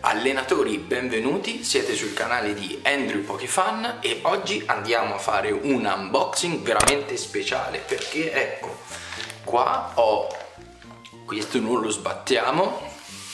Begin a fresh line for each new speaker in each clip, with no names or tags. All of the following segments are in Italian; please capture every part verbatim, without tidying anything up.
allenatori, benvenuti, siete sul canale di Andrew Pokefan e oggi andiamo a fare un unboxing veramente speciale perché ecco, qua ho, questo non lo sbattiamo,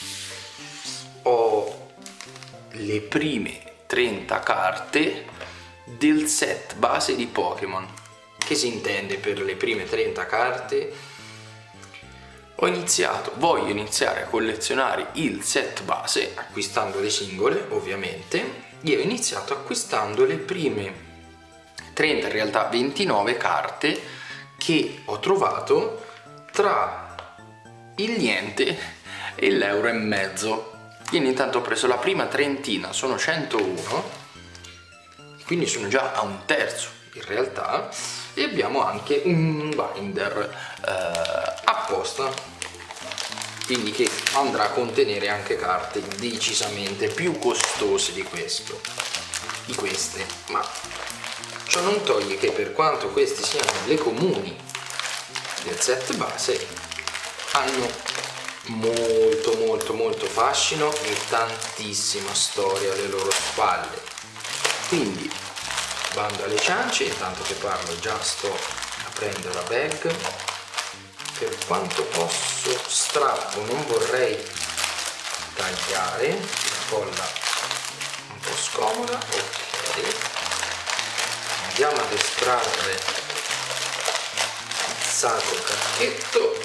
ho le prime trenta carte del set base di Pokémon. Che si intende per le prime trenta carte? Ho iniziato, voglio iniziare a collezionare il set base acquistando le singole, ovviamente. Io ho iniziato acquistando le prime trenta, in realtà ventinove carte che ho trovato tra il niente e l'euro e mezzo. Quindi intanto ho preso la prima trentina, sono centouno, quindi sono già a un terzo in realtà, e abbiamo anche un binder eh, apposta, quindi che andrà a contenere anche carte decisamente più costose di questo di queste, ma ciò non toglie che per quanto queste siano le comuni del set base hanno molto molto molto fascino e tantissima storia alle loro spalle. Quindi bando alle ciance, intanto che parlo già sto aprendo la bag. Per quanto posso strappo, non vorrei tagliare, la colla un po' scomoda. Ok, andiamo ad estrarre il sacro cacchetto.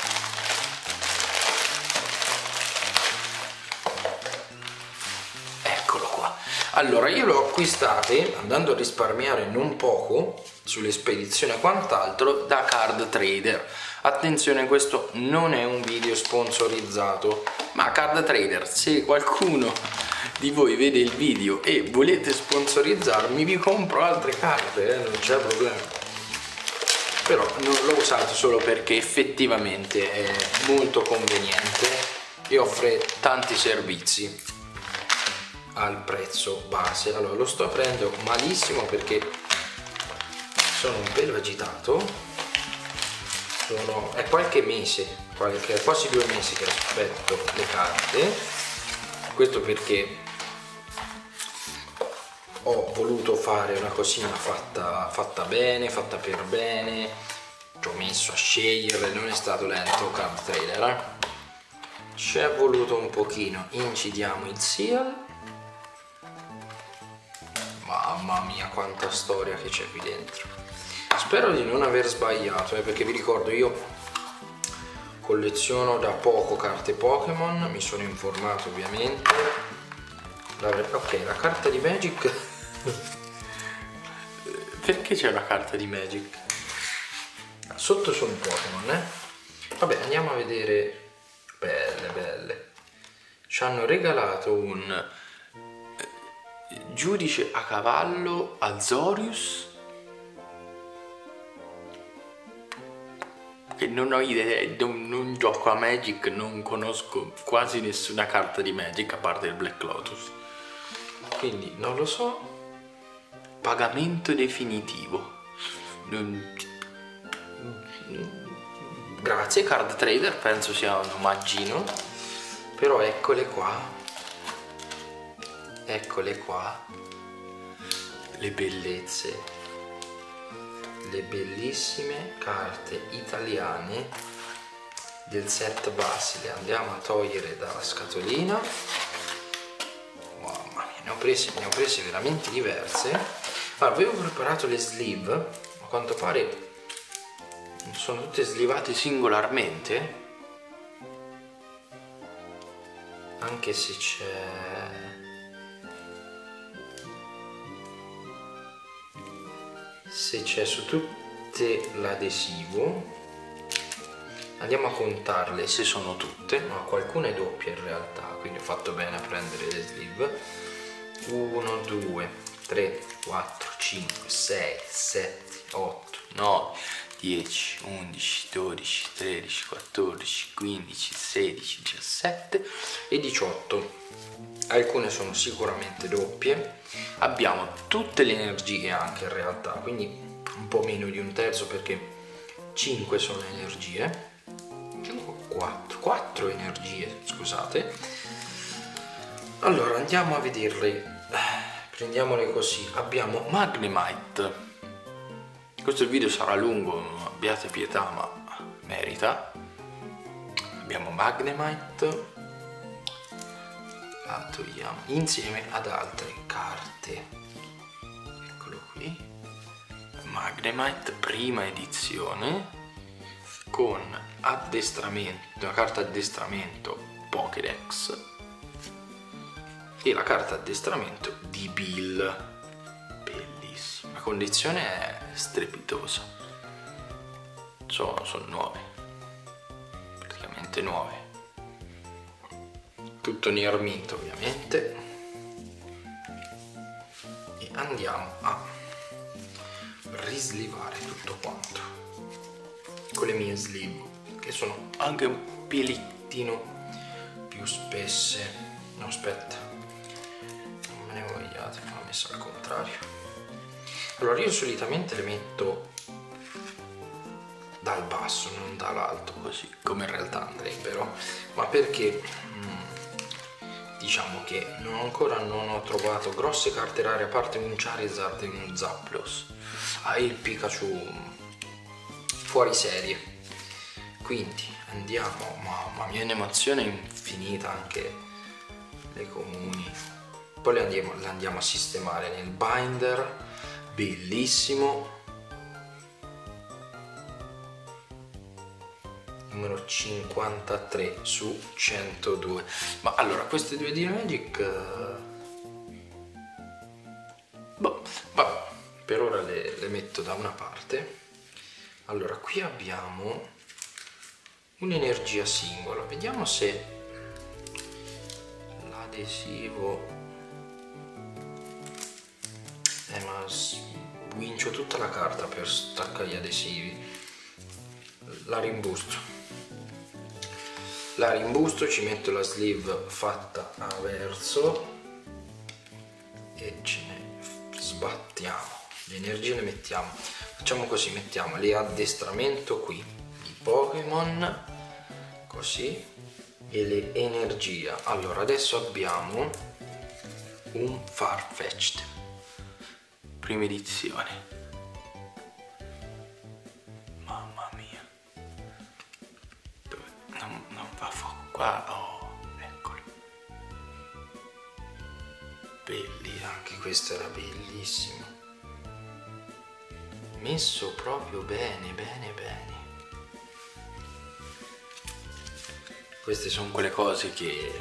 Allora, io l'ho acquistate andando a risparmiare non poco sulle spedizioni e quant'altro da Card Trader. Attenzione, questo non è un video sponsorizzato, ma Card Trader, se qualcuno di voi vede il video e volete sponsorizzarmi, vi compro altre carte, eh, non c'è problema. Però non l'ho usato solo perché effettivamente è molto conveniente e offre tanti servizi al prezzo base. Allora, lo sto aprendo malissimo perché sono un pelo agitato. Sono, è qualche mese, qualche, quasi due mesi che aspetto le carte. Questo perché ho voluto fare una cosina fatta, fatta bene, fatta per bene. Ci ho messo a scegliere, non è stato lento Card Trader, eh? Ci è voluto un pochino. Incidiamo il seal. Mamma mia, quanta storia che c'è qui dentro. Spero di non aver sbagliato, eh, perché vi ricordo, io colleziono da poco carte Pokémon, mi sono informato ovviamente. Ok, la carta di Magic. Perché c'è una carta di Magic? Sotto sono Pokémon, eh? Vabbè, andiamo a vedere. Belle, belle. Ci hanno regalato un giudice a cavallo Azorius, che non ho idea, non, non gioco a Magic, non conosco quasi nessuna carta di Magic a parte il Black Lotus, quindi non lo so. Pagamento definitivo. Grazie Card Trader, penso sia un omaggino, però eccole qua. Eccole qua, le bellezze, le bellissime carte italiane del set base. Le andiamo a togliere dalla scatolina. Mamma mia, ne ho prese, ne ho prese veramente diverse. Allora, avevo preparato le sleeve, ma a quanto pare sono tutte slivate singolarmente, anche se c'è se c'è su tutte l'adesivo. Andiamo a contarle se sono tutte, ma qualcuna è doppia in realtà, quindi ho fatto bene a prendere le sleeve. Uno, due, tre, quattro, cinque, sei, sette, otto, nove, dieci, undici, dodici, tredici, quattordici, quindici, sedici, diciassette e diciotto. Alcune sono sicuramente doppie. Abbiamo tutte le energie anche in realtà, quindi un po' meno di un terzo perché cinque sono energie, quattro, quattro energie, scusate. Allora andiamo a vederle, prendiamole così. Abbiamo Magnemite. Questo video sarà lungo, abbiate pietà, ma merita. Abbiamo Magnemite, la togliamo insieme ad altre carte. Eccolo qui, Magnemite prima edizione con addestramento, una carta addestramento Pokédex e la carta addestramento di Bill. Bellissima, la condizione è strepitosa, sono, sono nuove, praticamente nuove, tutto near mint ovviamente. E andiamo a rislivare tutto quanto con le mie sleeve, che sono anche un pelettino più spesse. No, aspetta, non me ne vogliate, l'ho messa al contrario. Allora io solitamente le metto dal basso, non dall'alto, così come in realtà andrebbero, ma perché mh, diciamo che non ancora non ho trovato grosse carte rare, a parte un Charizard e un Zapdos, ah, il Pikachu fuori serie. Quindi andiamo, mamma mia, un'emozione infinita, anche le comuni. Poi le andiamo, le andiamo a sistemare nel binder, bellissimo, numero cinquantatré su centodue. Ma allora queste due di Magic, boh, vabbè, per ora le, le metto da una parte. Allora qui abbiamo un'energia singola, vediamo se l'adesivo, eh ma sguincio tutta la carta per staccare gli adesivi. La rimbusto, la rimbusto, ci metto la sleeve fatta a verso e ce ne sbattiamo, le energie le mettiamo, facciamo così, mettiamo le addestramento qui di Pokémon, così, e le energia. Allora adesso abbiamo un Farfetch'd prima edizione, mamma mia, non, non va fuoco qua, oh, eccolo, belli, anche questo era bellissimo, messo proprio bene bene bene. Queste sono quelle cose che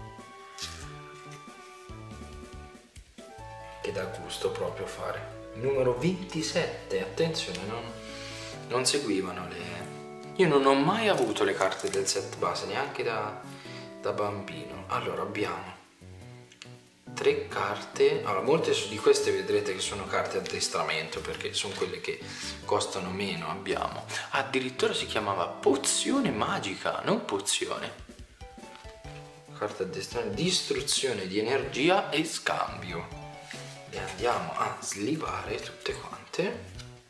che dà gusto proprio fare. Numero ventisette, attenzione, non, non seguivano le... Io non ho mai avuto le carte del set base, neanche da, da bambino. Allora abbiamo tre carte, allora molte di queste vedrete che sono carte addestramento, perché sono quelle che costano meno. Abbiamo, addirittura si chiamava pozione magica, non pozione, carta addestramento, distruzione di energia e scambio. Le andiamo a slivare tutte quante.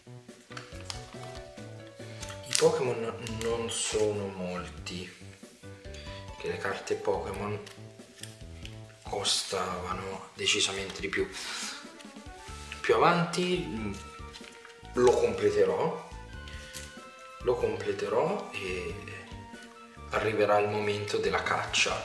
I Pokémon non sono molti, che le carte Pokémon costavano decisamente di più. Più avanti lo completerò, lo completerò e arriverà il momento della caccia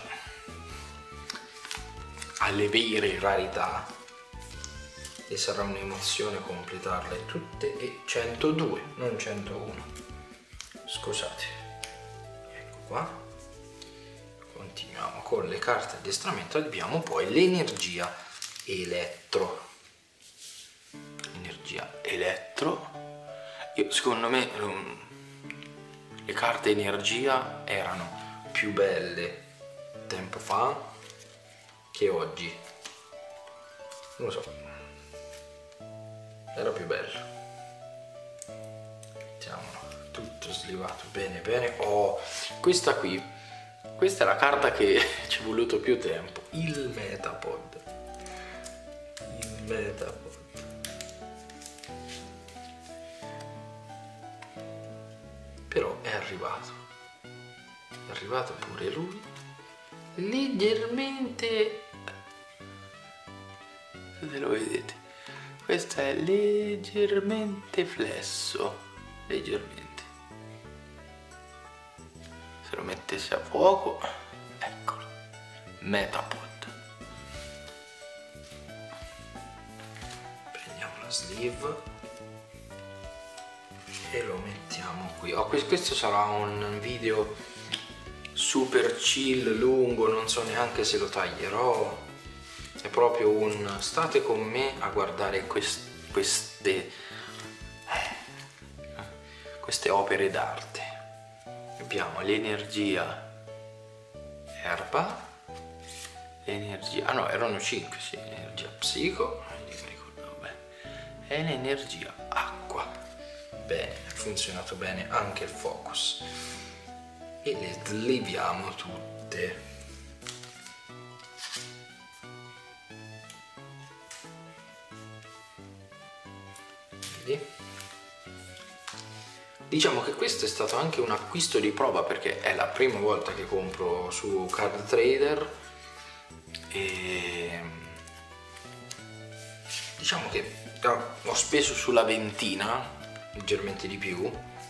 alle vere rarità, e sarà un'emozione completarle tutte e centodue, non centouno, scusate. Ecco qua, continuiamo con le carte addestramento. Abbiamo poi l'energia elettro, energia elettro. Io, secondo me um, le carte energia erano più belle tempo fa che oggi, non lo so, era più bello. Mettiamolo tutto slivato bene bene. Oh, questa qui, questa è la carta che ci è voluto più tempo, il Metapod, il Metapod. Però è arrivato, è arrivato pure lui, leggermente so se lo vedete, questo è leggermente flesso, leggermente. Se lo mettessi a fuoco, eccolo, Metapod. Prendiamo la sleeve e lo mettiamo qui. Oh, questo sarà un video super chill, lungo, non so neanche se lo taglierò. È proprio un state con me a guardare quest, queste queste opere d'arte. Abbiamo l'energia erba, l'energia, ah no, erano cinque, sì, l'energia psico, non mi ricordavo bene, e l'energia acqua. Bene, ha funzionato bene anche il focus. E le sliviamo tutte. Vedi? Diciamo che questo è stato anche un acquisto di prova perché è la prima volta che compro su Card Trader e diciamo che ho speso sulla ventina, leggermente di più,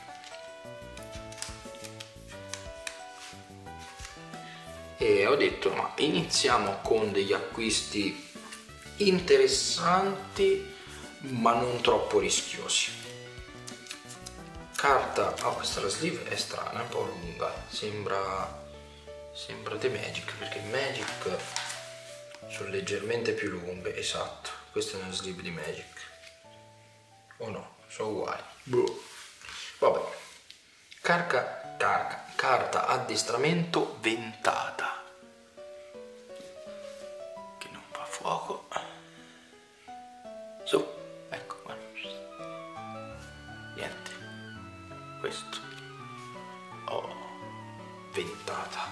e ho detto ma iniziamo con degli acquisti interessanti ma non troppo rischiosi. Carta, oh, questa la sleeve è strana, è un po' lunga, sembra sembra The Magic, perché Magic sono leggermente più lunghe. Esatto, questa è una sleeve di Magic, o no, sono uguali. Boh. Vabbè, carca, carca, carta addestramento ventata che non fa fuoco. Su, ecco, guarda. Niente, questo, oh, ventata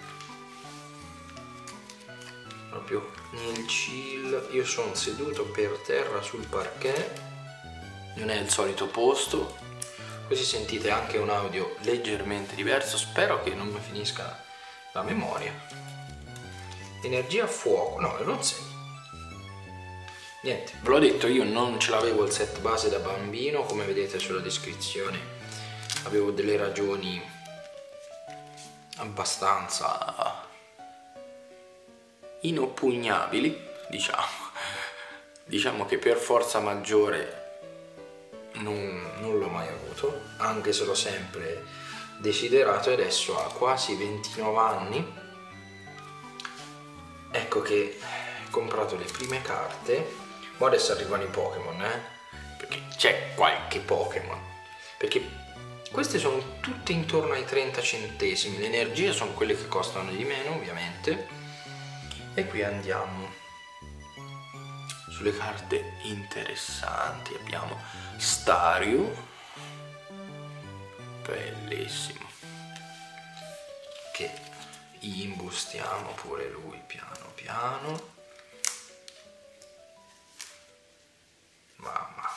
proprio nel chill. Io sono seduto per terra sul parquet, non è il solito posto, così sentite anche un audio leggermente diverso. Spero che non mi finisca la memoria. Energia fuoco, no, non sei. Niente, ve l'ho detto, io non ce l'avevo il set base da bambino, come vedete sulla descrizione. Avevo delle ragioni abbastanza inoppugnabili, diciamo. Diciamo che per forza maggiore non, non l'ho mai avuto, anche se l'ho sempre desiderato, e adesso ha quasi ventinove anni. Ecco che ho comprato le prime carte. Ma adesso arrivano i Pokémon, eh? Perché c'è qualche Pokémon. Perché queste sono tutte intorno ai trenta centesimi. Le energie sono quelle che costano di meno, ovviamente. E qui andiamo sulle carte interessanti. Abbiamo Staryu, bellissimo, che imbustiamo pure lui piano piano. Mamma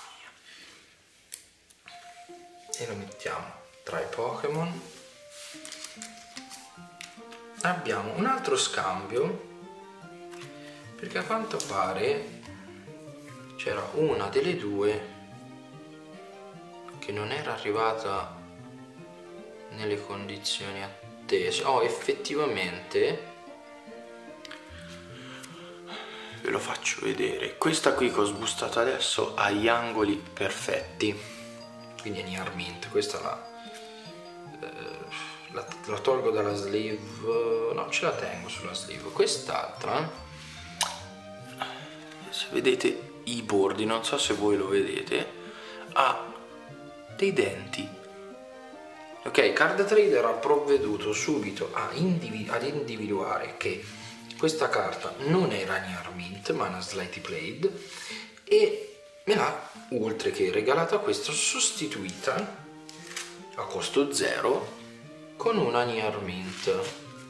mia. E lo mettiamo tra i Pokémon. Abbiamo un altro scambio, perché a quanto pare c'era una delle due che non era arrivata nelle condizioni attese. Oh, effettivamente ve lo faccio vedere. Questa qui che ho sbustato adesso ha gli angoli perfetti, quindi è Near Mint. Questa la, eh, la, la tolgo dalla sleeve, no, ce la tengo sulla sleeve. Quest'altra, se vedete i bordi, non so se voi lo vedete, ha dei denti. Ok, Card Trader ha provveduto subito a individu- ad individuare che questa carta non era Near Mint ma una Slightly Played, e me l'ha, oltre che regalata questa, sostituita a costo zero con una Near Mint,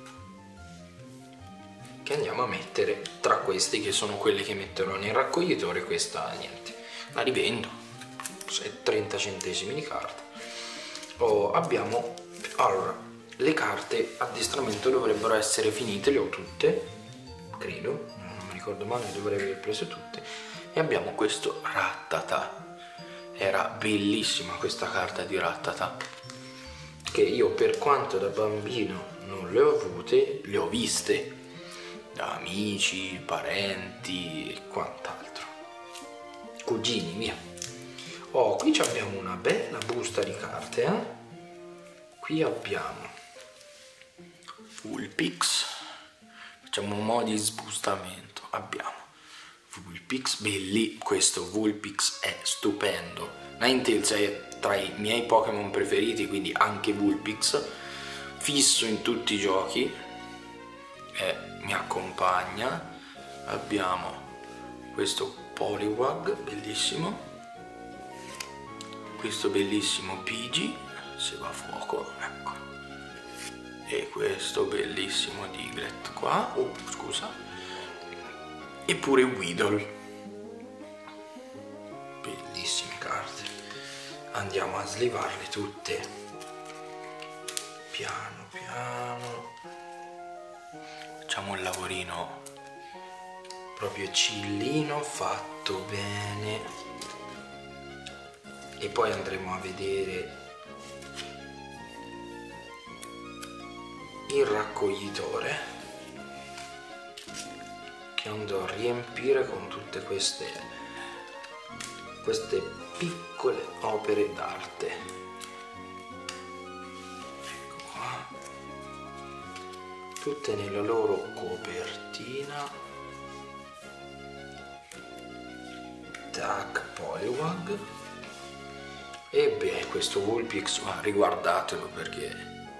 che andiamo a mettere tra questi, che sono quelli che metterò nel raccoglitore. Questa niente, la rivendo, trenta centesimi di carta. Oh, abbiamo, allora, le carte addestramento dovrebbero essere finite, le ho tutte, credo, non mi ricordo ricordo male, dovrei aver preso tutte. E abbiamo questo Rattata. Era bellissima questa carta di Rattata, che io, per quanto da bambino non le ho avute, le ho viste da amici, parenti e quant'altro, cugini, via. Oh, qui abbiamo una bella busta di carte, eh? Qui abbiamo Vulpix, facciamo un mo' di sbustamento, abbiamo Vulpix, belli, questo Vulpix è stupendo. Ninetales è tra i miei Pokémon preferiti, quindi anche Vulpix, fisso in tutti i giochi, e mi accompagna. Abbiamo questo Poliwag, bellissimo, questo bellissimo Pidgey, se va a fuoco, ecco, e questo bellissimo Diglett qua, oh scusa, e pure Weedle. Bellissime carte. Andiamo a slivarle tutte piano piano, facciamo un lavorino proprio cillino, fatto bene, e poi andremo a vedere il raccoglitore che andrò a riempire con tutte queste queste piccole opere d'arte. Ecco qua, tutte nella loro copertina. Tac, Poliwag. E beh, questo Vulpix, ma riguardatelo, perché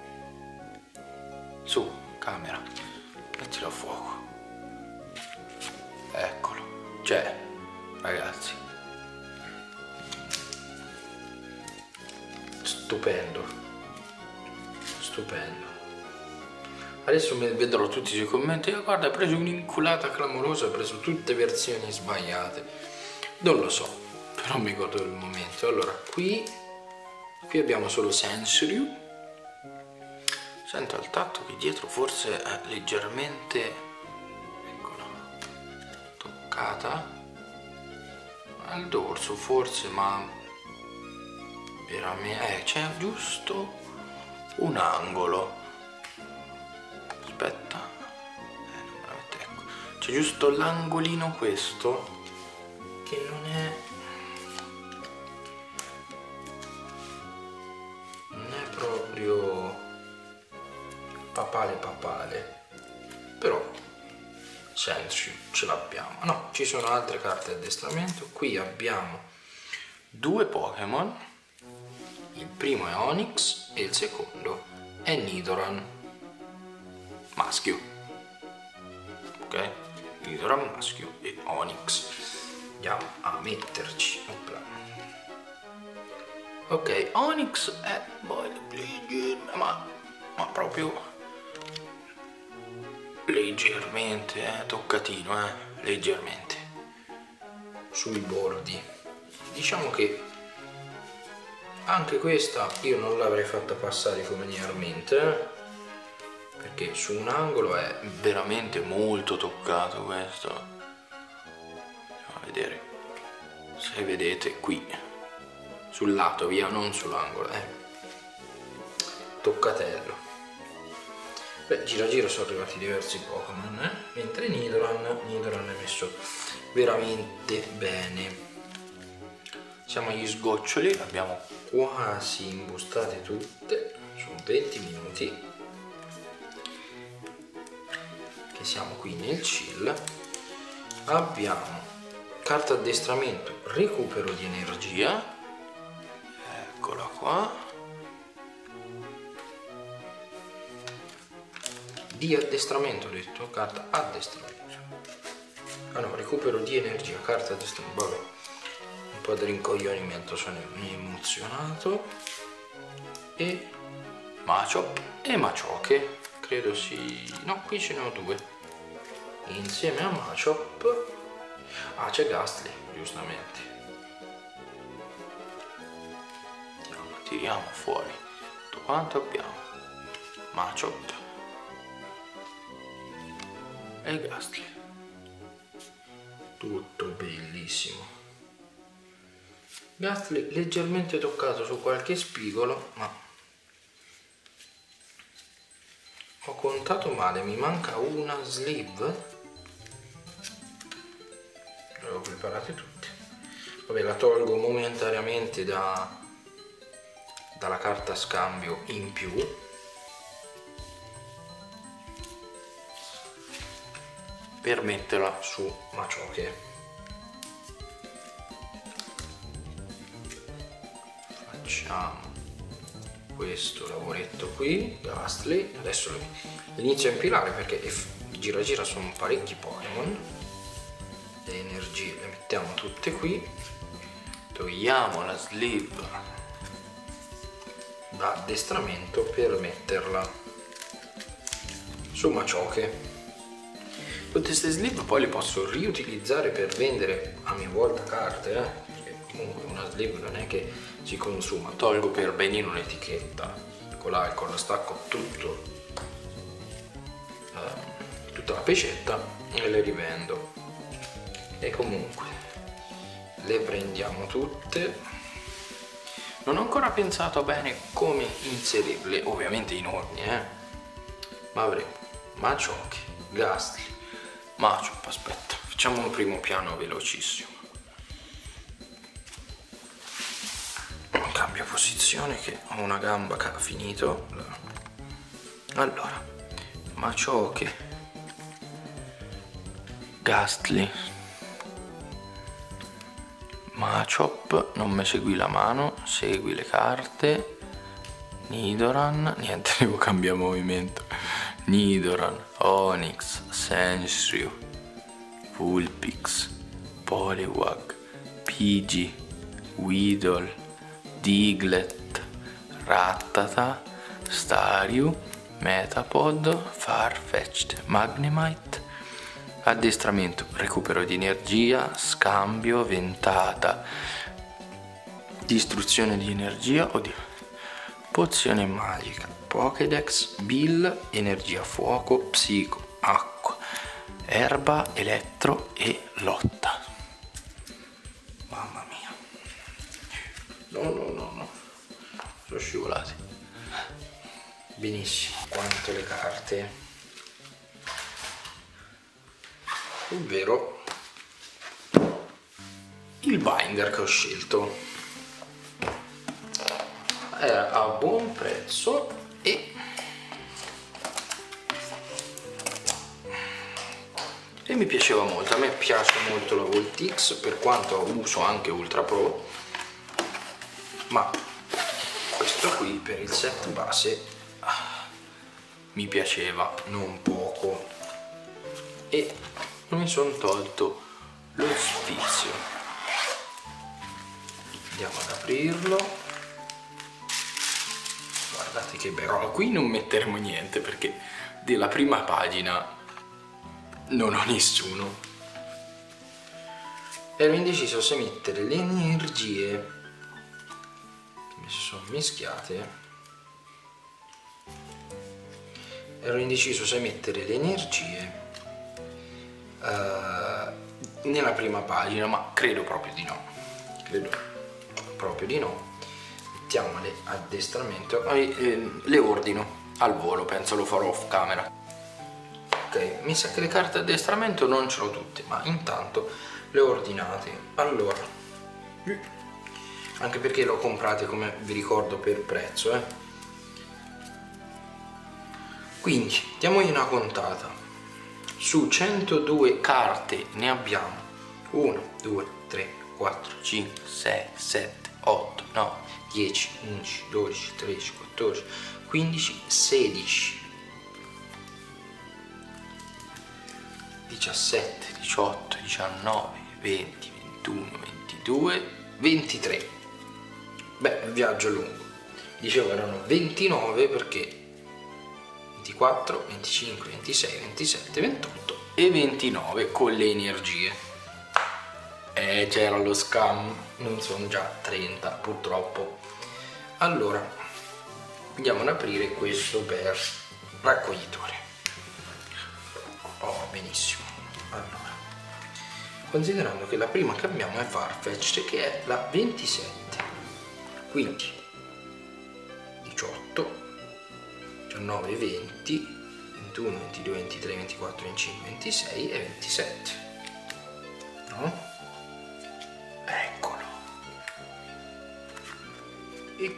su camera, mettilo a fuoco, eccolo, cioè ragazzi, stupendo, stupendo. Adesso mi vedrò tutti sui commenti, oh, guarda, hai preso un'inculata clamorosa, hai preso tutte versioni sbagliate. Non lo so, però mi godo il momento. Allora, qui qui abbiamo solo Sensiryu. Sento al tatto che dietro forse è leggermente, eccola, toccata al dorso forse, ma veramente eh, c'è giusto un angolo. Aspetta, eh, non me la mette, ecco. C'è giusto l'angolino questo che non è non è proprio papale papale, però Sensiryu ce l'abbiamo. No, ci sono altre carte di addestramento. Qui abbiamo due Pokémon, il primo è Onix e il secondo è Nidoran maschio, ok? Nidoran maschio e Onix. Andiamo a metterci, opla. Ok, Onix è ma, ma proprio leggermente, eh, toccatino, eh, leggermente sui bordi. Diciamo che anche questa io non l'avrei fatta passare familiarmente, eh, perché su un angolo è veramente molto toccato questo. Andiamo a vedere se vedete qui sul lato, via, non sull'angolo, eh. Toccatello. Beh, gira gira sono arrivati diversi Pokémon, eh? Mentre Nidoran, Nidoran è messo veramente bene. Siamo agli sgoccioli, le abbiamo quasi imbustate tutte, sono venti minuti che siamo qui nel chill. Abbiamo carta addestramento, recupero di energia, eccola qua, di addestramento, ho detto, carta addestramento, ah no, recupero di energia, carta addestramento, vabbè, un po' di rincoglionimento, sono emozionato. E Machop e Machoke, credo si... no, qui ce ne ho due insieme a Machop. Ah, c'è Gastly, giustamente. Andiamo, tiriamo fuori tutto quanto abbiamo. Machop e Gastly. tutto bellissimo. Gastly leggermente toccato su qualche spigolo, ma ho contato male, mi manca una sleeve. Le ho preparate tutte. Vabbè, la tolgo momentaneamente da, dalla carta scambio in più. Per metterla su Maciocche. Facciamo questo lavoretto qui, Gastly. Adesso inizio a impilare perché gira gira sono parecchi Pokémon. Le energie le mettiamo tutte qui. Togliamo la sleeve da addestramento per metterla su Maciocche. Tutte queste sleeve poi le posso riutilizzare per vendere a mia volta carte, eh? Perché comunque una sleeve non è che si consuma. Tolgo per benino l'etichetta con l'alcol, stacco tutto, eh, tutta la pecetta e le rivendo. E comunque le prendiamo tutte. Non ho ancora pensato bene come inserirle, ovviamente in ordine, eh? Ma avremo Maciocche, Gastly, Machop, aspetta, facciamo un primo piano velocissimo. Cambio posizione che ho una gamba che ha finito. Allora, Maciocche, Gastly, Machop, non mi segui la mano, segui le carte. Nidoran, niente, devo cambiare movimento. Nidoran, Onix, Sensrio, Vulpix, Poliwag, Pidgey, Weedle, Diglett, Rattata, Staryu, Metapod, Farfetch'd, Magnemite. Addestramento, recupero di energia, scambio, ventata, distruzione di energia, oddio, pozione magica, Pokédex, Bill, energia fuoco, psico, acqua, erba, elettro e lotta. Mamma mia. No, no, no, no. Sono scivolati. Benissimo. Quanto le carte. Ovvero il binder che ho scelto. Era a buon prezzo e e mi piaceva molto. A me piace molto la Voltix, per quanto uso anche Ultra Pro, ma questo qui per il set base ah, mi piaceva non poco e non mi sono tolto lo sfizio. Andiamo ad aprirlo. Guardate che bello. Qui non metteremo niente perché della prima pagina non ho nessuno. Ero indeciso se mettere le energie che mi si sono mischiate. Ero indeciso se mettere le energie uh, nella prima pagina, ma credo proprio di no. Credo proprio di no. Mettiamole addestramento, eh, eh, le ordino al volo, penso lo farò off camera. Ok, mi sa che le carte addestramento non ce l'ho tutte, ma intanto le ho ordinate. Allora, anche perché le ho comprate, come vi ricordo, per prezzo, eh. Quindi diamogli una contata. Su centodue carte ne abbiamo uno, due, tre, quattro, cinque, sei, sette, otto, nove, dieci, undici, dodici, tredici, quattordici, quindici, sedici, diciassette, diciotto, diciannove, venti, ventuno, ventidue, ventitré. Beh, il viaggio è lungo. Dicevo erano ventinove perché ventiquattro, venticinque, ventisei, ventisette, ventotto e ventinove con le energie. Eh, c'era lo scam, non sono già trenta purtroppo. Allora, andiamo ad aprire questo per raccoglitore. Oh, benissimo. Allora, considerando che la prima che abbiamo è Farfetch, che è la ventisette, quindi diciotto, diciannove, venti, ventuno, ventidue, ventitré, ventiquattro, venticinque, ventisei e ventisette, no? Eccolo. E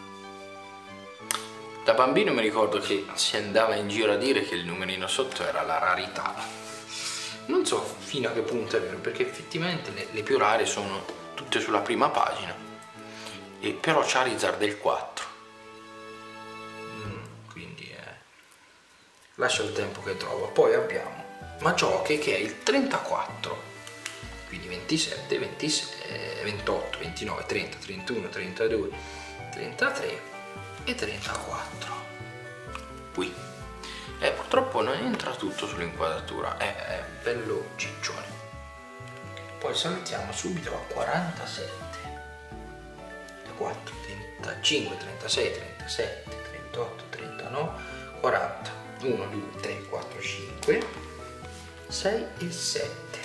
da bambino mi ricordo che si andava in giro a dire che il numerino sotto era la rarità. Non so fino a che punto è vero, perché effettivamente le, le più rare sono tutte sulla prima pagina, e però Charizard è il quattro, mm, quindi eh, lascia il tempo che trova. Poi abbiamo Machoke che è il trentaquattro, quindi ventisette, ventisei, ventotto, ventinove, trenta, trentuno, trentadue, trentatré e trentaquattro. Qui eh, purtroppo non entra tutto sull'inquadratura, è, è bello ciccione. Poi saltiamo subito a quarantasette, trentaquattro, trentacinque, trentasei, trentasette, trentotto, trentanove, quaranta, uno, due, tre, quattro, cinque, sei e sette.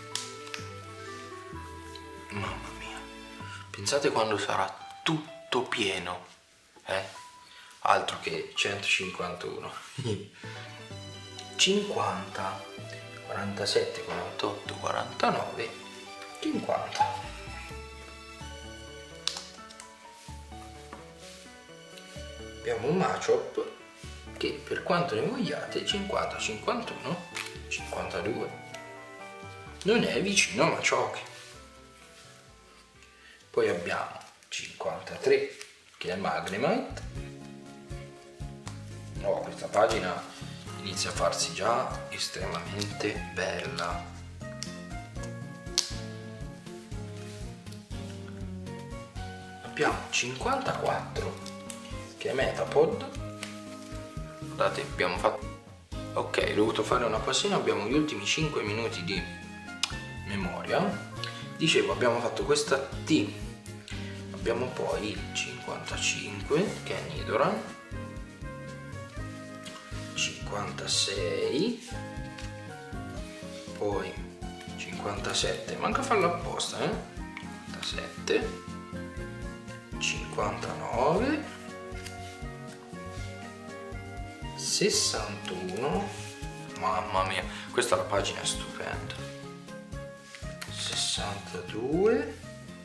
Mamma mia, pensate quando sarà tutto pieno, eh? Altro che centocinquantuno. cinquanta, quarantasette, quarantotto, quarantanove, cinquanta. Abbiamo un Machop che, per quanto ne vogliate, cinquanta, cinquantuno, cinquantadue. Non è vicino a Machoke. Poi abbiamo cinquantatré che è Magnemite. Oh, questa pagina inizia a farsi già estremamente bella. Abbiamo cinquantaquattro che è Metapod. Guardate, abbiamo fatto, ok, ho dovuto fare una pausina, abbiamo gli ultimi cinque minuti di memoria. Dicevo, abbiamo fatto questa T, abbiamo poi il cinquantacinque che è Nidoran, cinquantasei, poi cinquantasette, manca a farlo apposta, eh? cinquantasette, cinquantanove, sessantuno, mamma mia, questa è la pagina stupenda, sessantadue,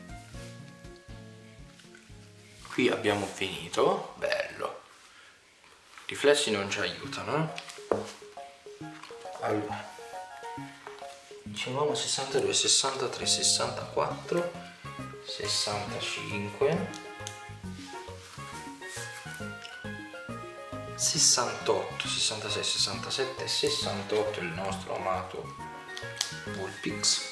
qui abbiamo finito, bello. Riflessi non ci aiutano, eh? Allora, dicevamo sessantadue, sessantatré, sessantaquattro, sessantacinque, sessantotto, sessantasei, sessantasette, sessantotto il nostro amato Vulpix,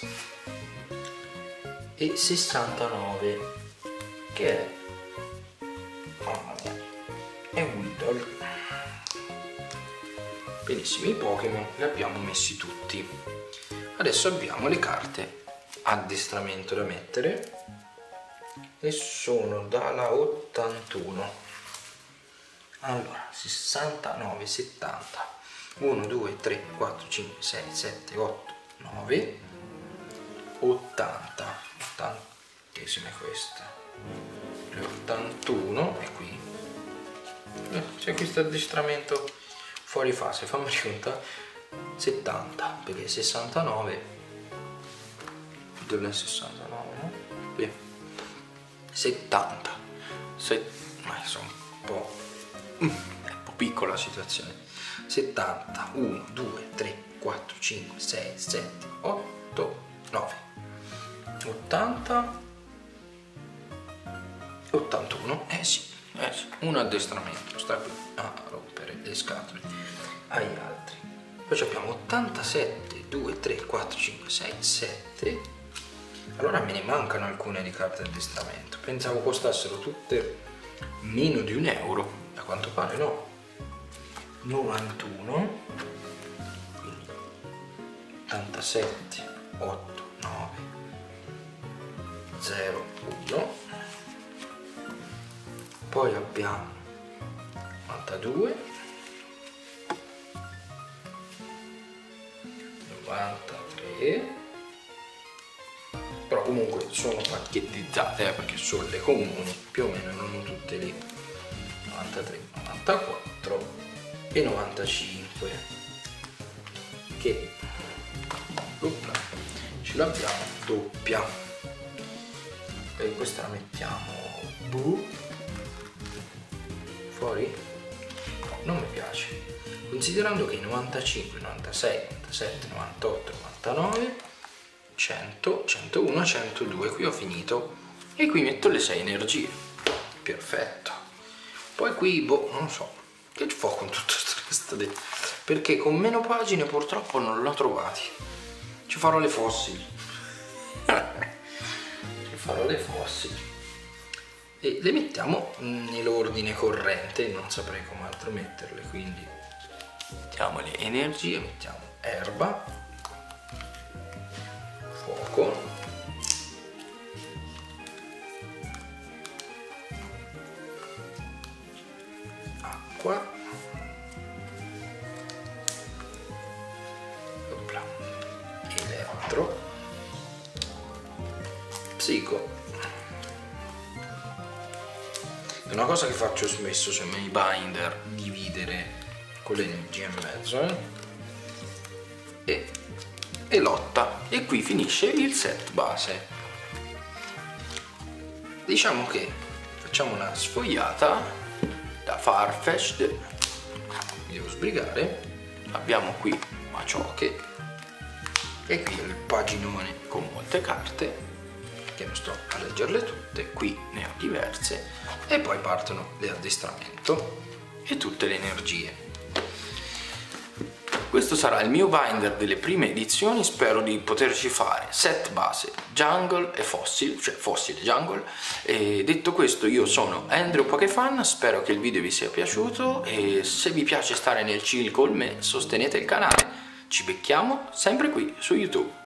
e sessantanove che è, mamma mia, è Weedle. Benissimo, i Pokémon li abbiamo messi tutti. Adesso abbiamo le carte addestramento da mettere e sono dalla ottantuno. Allora, sessantanove, settanta, uno, due, tre, quattro, cinque, sei, sette, otto, nove, ottanta, ottantesima è questa, le ottantuno è qui. C'è questo addestramento fuori fase, fammi conta, settanta, perché sessantanove dove è sessantanove, no? Qui. settanta, Se... ma sono un po' è un po' piccola la situazione. Settanta, uno, due, tre, quattro, cinque, sei, sette, otto, nove, ottanta, ottantuno, eh sì, eh sì, un addestramento sta qui a rompere le scatole agli altri. Poi abbiamo ottantasette, due, tre, quattro, cinque, sei, sette. Allora me ne mancano alcune di carte addestramento, pensavo costassero tutte meno di un euro, a quanto pare no. novantuno, quindi ottantasette, otto, nove, zero, uno. Poi abbiamo novantadue, novantatré, però comunque sono pacchettizzate, eh, perché sono le comuni, più o meno erano tutte lì, novantatré, novantaquattro e novantacinque, che opla, ce l'abbiamo doppia, e questa la mettiamo buh, fuori, non mi piace, considerando che i novantacinque, novantasei, novantasette, novantotto, novantanove, cento, centouno, centodue, qui ho finito, e qui metto le sei energie, perfetto. Poi qui, boh, non so, che ci fa con tutto questo, perché con meno pagine purtroppo non l'ho trovati, ci farò le fossili, ci farò le fossili, e le mettiamo nell'ordine corrente, non saprei come altro metterle, quindi mettiamo le energie, mettiamo erba, fuoco, acqua, opla, elettro, psico. È una cosa che faccio spesso, cioè nei binder, dividere con le energie in mezzo, eh? e, e lotta, e qui finisce il set base. Diciamo che facciamo una sfogliata da Farfetch'd, mi devo sbrigare, abbiamo qui Maciocche e qui il paginone con molte carte, che non sto a leggerle tutte, qui ne ho diverse, e poi partono l'addestramento e tutte le energie. Questo sarà il mio binder delle prime edizioni, spero di poterci fare set base, jungle e fossil, cioè fossil e jungle. E detto questo, io sono Andrew Pokefan, spero che il video vi sia piaciuto, e se vi piace stare nel chill con me sostenete il canale. Ci becchiamo sempre qui su YouTube.